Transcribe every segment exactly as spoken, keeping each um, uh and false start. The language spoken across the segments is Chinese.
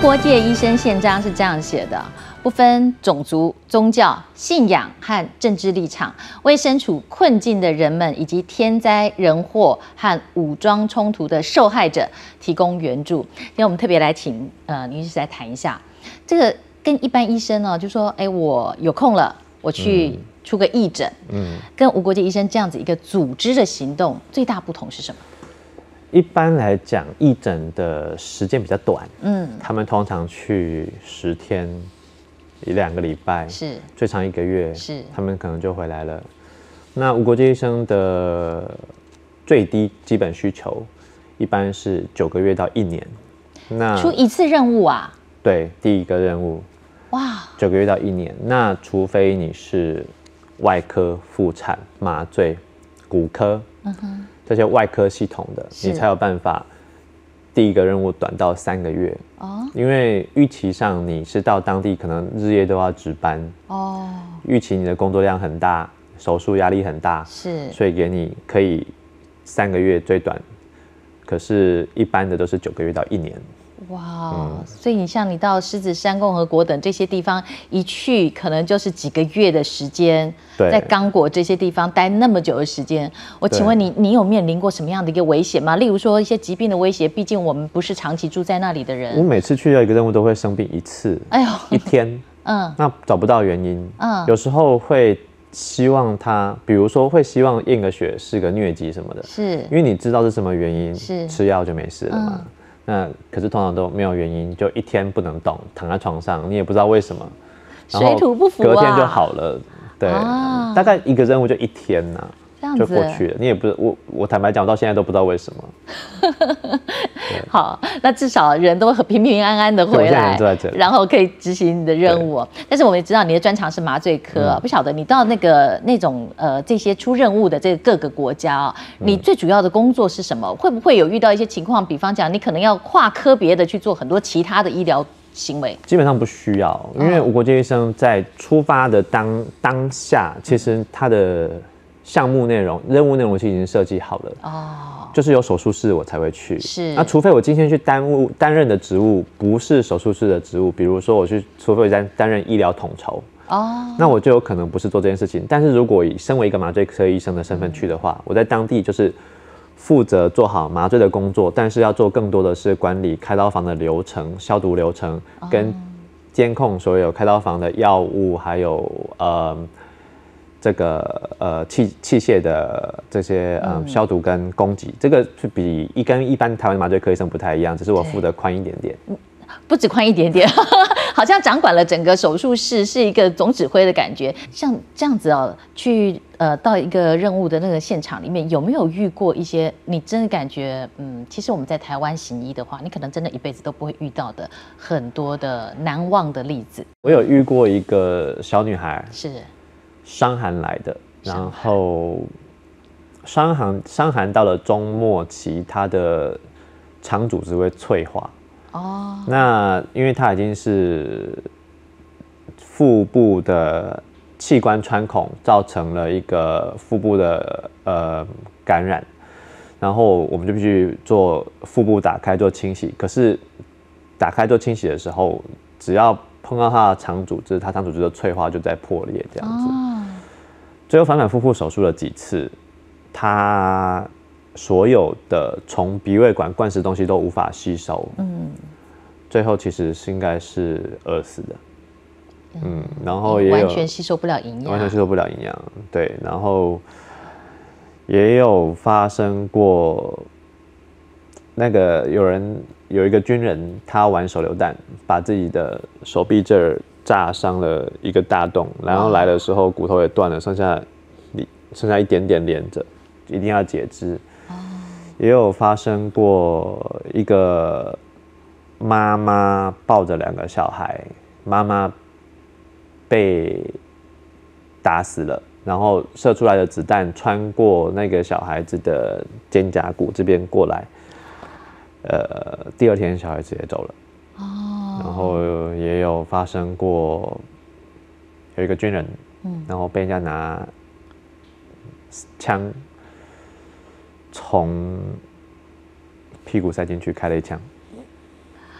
国界医生宪章是这样写的：不分种族、宗教、信仰和政治立场，为身处困境的人们以及天灾人祸和武装冲突的受害者提供援助。今天我们特别来请呃林医师来谈一下，这个跟一般医生呢，就说，哎，我有空了，我去出个义诊，嗯，跟无国界医生这样子一个组织的行动，最大不同是什么？ 一般来讲，义诊的时间比较短，嗯，他们通常去十天、一两个礼拜， 是最长一个月， 是他们可能就回来了。那无国界医生的最低基本需求一般是九个月到一年。那出一次任务啊？ 对，第一个任务， 哇， 九个月到一年。那除非你是外科、妇产、麻醉、骨科，嗯哼。这些外科系统的，你才有办法第一个任务短到三个月哦。因为预期上你是到当地可能日夜都要值班哦，预期你的工作量很大，手术压力很大， 是， 所以给你可以三个月最短，可是一般的都是九个月到一年。 哇、嗯，所以你像你到狮子山共和国等这些地方一去，可能就是几个月的时间，在刚果这些地方待那么久的时间，我请问你，你有面临过什么样的一个危险吗？例如说一些疾病的威胁，毕竟我们不是长期住在那里的人。 我每次去到一个任务都会生病一次，哎呦，一天，嗯，那找不到原因，嗯，有时候会希望他，比如说会希望验个血是个疟疾什么的， 是因为你知道是什么原因， 是吃药就没事了嘛。嗯，那可是通常都没有原因，就一天不能动，躺在床上，你也不知道为什么， 水土不服啊， 隔天就好了。对，啊，大概一个任务就一天呐，啊，就过去了。你也不是我，我坦白讲，我到现在都不知道为什么。 好，那至少人都平平安安的回来，然后可以执行你的任务。但是我们也知道你的专长是麻醉科，嗯，不晓得你到那个那种呃这些出任务的这各个国家啊，嗯，你最主要的工作是什么？会不会有遇到一些情况？比方讲，你可能要跨科别的去做很多其他的医疗行为？ 基本上不需要，因为无国界医生在出发的当当下，其实他的项目内容、任务内容是已经设计好了哦，就是有手术室我才会去。 是， 那除非我今天去担务担任的职务不是手术室的职务，比如说我去，除非我担担任医疗统筹哦，那我就有可能不是做这件事情。但是如果以身为一个麻醉科医生的身份去的话，嗯，我在当地就是负责做好麻醉的工作，但是要做更多的是管理开刀房的流程、消毒流程，跟监控所有开刀房的药物，还有呃。这个呃器器械的这些嗯消毒跟供给，这个是比一跟一般台湾麻醉科医生不太一样，只是我负责宽一点点， 不止宽一点点，好像掌管了整个手术室，是一个总指挥的感觉。像这样子哦，去呃到一个任务的那个现场里面，有没有遇过一些你真的感觉嗯，其实我们在台湾行医的话，你可能真的一辈子都不会遇到的很多的难忘的例子？ 我有遇过一个小女孩， 是伤寒来的，然后伤寒伤寒到了中末期，它的肠组织会脆化。哦，那因为它已经是腹部的器官穿孔，造成了一个腹部的呃感染，然后我们就必须做腹部打开做清洗。可是打开做清洗的时候，只要碰到它的肠组织，它肠组织的脆化就在破裂这样子。哦，最后反反复复手术了几次，它所有的从鼻胃管灌食东西都无法吸收，嗯，最后其实是应该是饿死的，嗯，然后也有完全吸收不了营养， 完全吸收不了营养，对，然后也有发生过那个有人有一个军人，他玩手榴弹，把自己的手臂这儿炸伤了一个大洞，然后来的时候骨头也断了，剩下剩下一点点连着，一定要截肢。哦，也有发生过一个妈妈抱着两个小孩，妈妈被打死了，然后射出来的子弹穿过那个小孩子的肩胛骨这边过来，呃，第二天小孩子也走了。哦，然后也有发生过有一个军人，嗯，然后被人家拿枪从屁股塞进去开了一枪。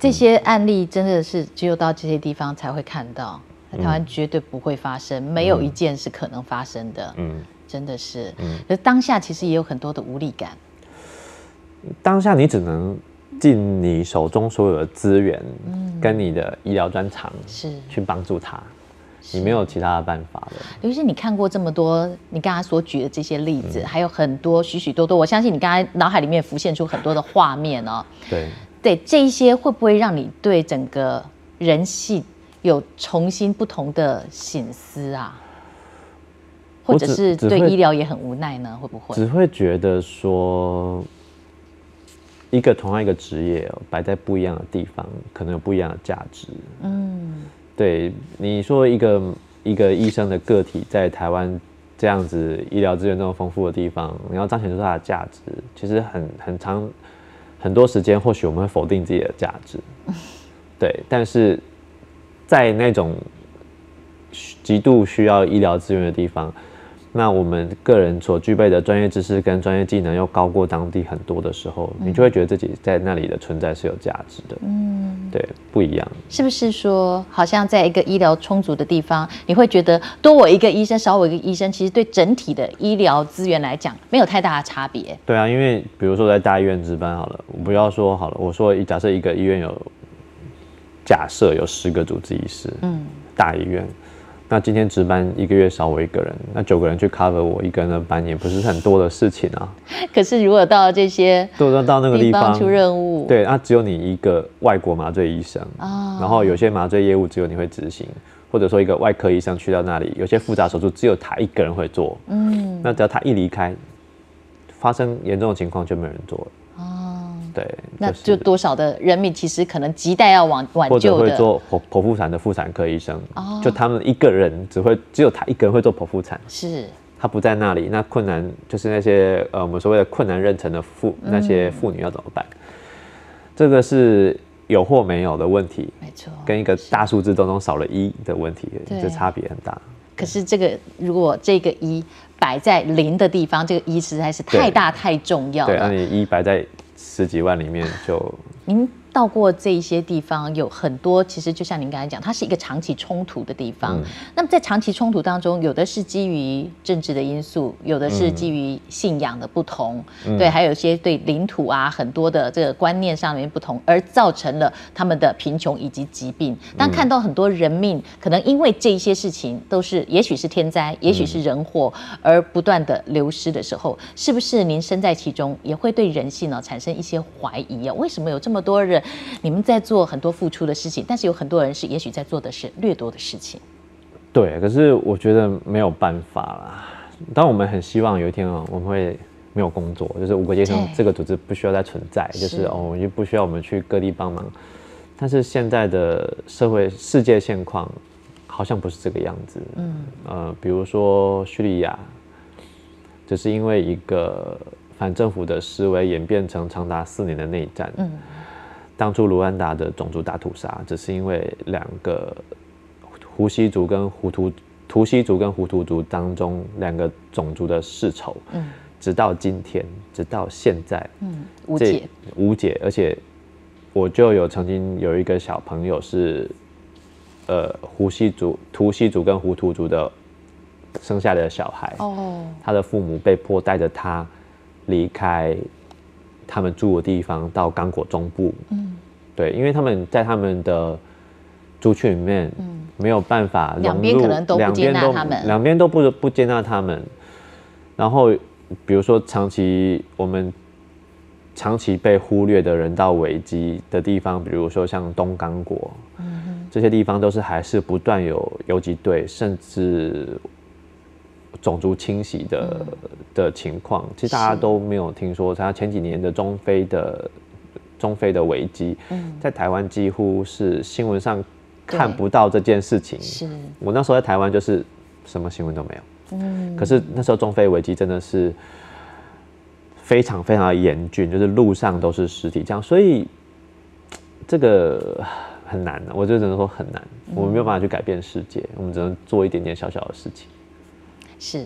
这些案例真的是只有到这些地方才会看到，在台湾绝对不会发生，嗯、没有一件是可能发生的。嗯，真的是。嗯，可是当下其实也有很多的无力感。 当下你只能尽你手中所有的资源，嗯，跟你的医疗专长是去帮助他。你没有其他的办法了。 尤其是你看过这么多，你刚才所举的这些例子，嗯、还有很多许许多多，我相信你刚才脑海里面浮现出很多的画面哦。 对对，这一些会不会让你对整个人性有重新不同的省思啊？或者是对医疗也很无奈呢？会不会？ 只会觉得说，一个同样一个职业哦，摆在不一样的地方，可能有不一样的价值。嗯。对，你说一个一个医生的个体在台湾这样子医疗资源这么丰富的地方，你要彰显出它的价值，其实很很长很多时间，或许我们会否定自己的价值。对，但是在那种极度需要医疗资源的地方，那我们个人所具备的专业知识跟专业技能又高过当地很多的时候，嗯、你就会觉得自己在那里的存在是有价值的。嗯，对，不一样。 是不是说，好像在一个医疗充足的地方，你会觉得多我一个医生，少我一个医生，其实对整体的医疗资源来讲，没有太大的差别。 对啊，因为比如说在大医院值班好了，我不要说好了，我说假设一个医院有，假设有十个主治医师，嗯，大医院。那今天值班一个月少我一个人，那九个人去 cover 我一个人的班，也不是很多的事情啊。 可是如果到了这些都到那个地方出任务， 对，那只有你一个外国麻醉医生，哦、然后有些麻醉业务只有你会执行，或者说一个外科医生去到那里，有些复杂手术只有他一个人会做。嗯，那只要他一离开，发生严重的情况就没有人做了。对， 那就多少的人民其实可能亟待要挽挽救的， 或者会做剖剖腹产的妇产科医生，哦、就他们一个人只会只有他一个人会做剖腹产， 是他不在那里，那困难就是那些呃我们所谓的困难妊娠的妇那些妇女要怎么办？嗯、这个是有或没有的问题， 没错， 跟一个大数字当中少了一的问题，这差别很大。 可是这个如果这个一摆在零的地方，这个一实在是太大太重要了。 对，那你一摆在十几万里面就， 您到过这一些地方，有很多其实就像您刚才讲，它是一个长期冲突的地方。嗯、那么在长期冲突当中，有的是基于政治的因素，有的是基于信仰的不同，嗯、对，还有一些对领土啊很多的这个观念上面不同，而造成了他们的贫穷以及疾病。当看到很多人命可能因为这一些事情都是，也许是天灾，也许是人祸，而不断的流失的时候，是不是您身在其中，也会对人性呢产生一些怀疑啊？为什么有这么多人？你们在做很多付出的事情，但是有很多人是也许在做的是掠夺的事情。 对，可是我觉得没有办法啦。当我们很希望有一天啊，我们会没有工作，就是无国界生这个组织不需要再存在，就是哦，就不需要我们去各地帮忙。但是现在的社会世界现况好像不是这个样子。嗯，呃，比如说叙利亚，只是因为一个反政府的示威演变成长达四年的内战。嗯。当初卢安达的种族大屠杀，只是因为两个胡西族跟胡图图西族跟胡图族当中两个种族的世仇，嗯，直到今天，直到现在， 嗯，无解， 无解。而且我就有曾经有一个小朋友是，呃，胡西族、图西族跟胡图族的生下来的小孩，哦，他的父母被迫带着他离开他们住的地方到刚果中部，嗯，对，因为他们在他们的族群里面，嗯，没有办法融入， 两边可能都不接纳他们， 两边都不不接纳他们。然后，比如说长期我们长期被忽略的人道危机的地方，比如说像东刚果，嗯哼，这些地方都是还是不断有游击队，甚至种族清洗的、嗯、的情况，其实大家都没有听说。像前几年的中非的中非的危机，嗯、在台湾几乎是新闻上看不到这件事情。是我那时候在台湾就是什么新闻都没有，嗯，可是那时候中非危机真的是非常非常的严峻，就是路上都是尸体这样，所以这个很难，我就只能说很难，我们没有办法去改变世界，我们只能做一点点小小的事情。 是，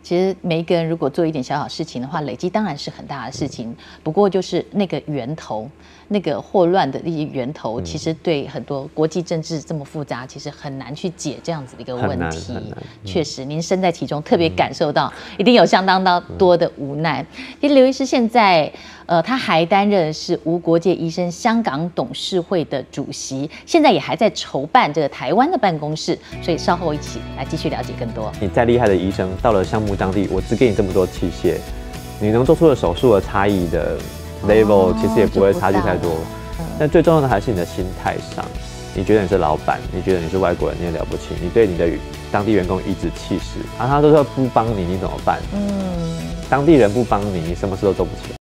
其实每一个人如果做一点小小事情的话，累积当然是很大的事情。不过就是那个源头，那个霍乱的一些源头，其实对很多国际政治这么复杂，其实很难去解这样子的一个问题。确实，您身在其中，特别感受到，一定有相当多的无奈。其实刘医师现在，呃，他还担任是无国界医生香港董事会的主席，现在也还在筹办这个台湾的办公室，所以稍后一起来继续了解更多。 你再厉害的医生，到了项目当地，我只给你这么多器械，你能做出的手术的差异的 level，、哦、其实也不会差距太多。嗯、但最重要的还是你的心态上，你觉得你是老板，你觉得你是外国人，你也了不起，你对你的当地员工颐指气使，啊，他都说不帮你，你怎么办？嗯，当地人不帮你，你什么事都做不起来。